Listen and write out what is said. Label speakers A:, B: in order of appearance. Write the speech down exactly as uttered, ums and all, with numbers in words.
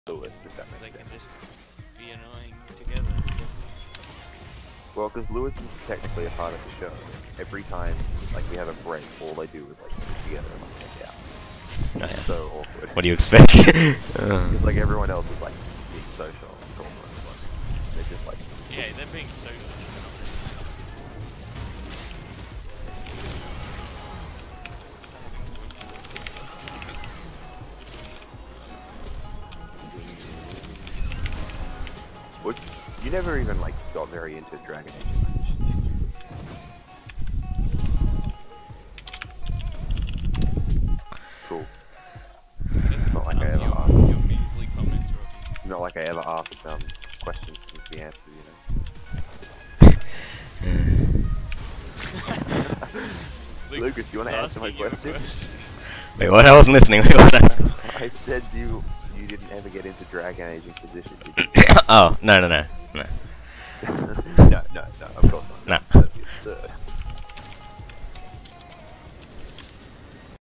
A: Lewis, if that
B: They
A: makes
B: can
A: sense.
B: just be annoying together.
A: Well, because Lewis is technically a part of the show. Every time, like, we have a break, all they do is, like, sit together and, like, hang out.
C: Oh, yeah.
A: It's so awkward.
C: What do you expect?
A: Because, like, everyone else is, like, being social and talking to everyone. They're just, like...
B: Yeah, they're being social.
A: What? You never even, like, got very into Dragon Age Inquisition. Cool. It's not like I ever asked.
B: Your measly comments, Robbie.
A: It's not like I ever asked um, questions with the answer, you know? Lucas, do you want to answer my
B: asking you a
A: question?
B: question.
C: Wait, what? I wasn't listening. Wait, what?
A: I said you you didn't ever get into Dragon Age Inquisition, did you?
C: Oh, no, no, no.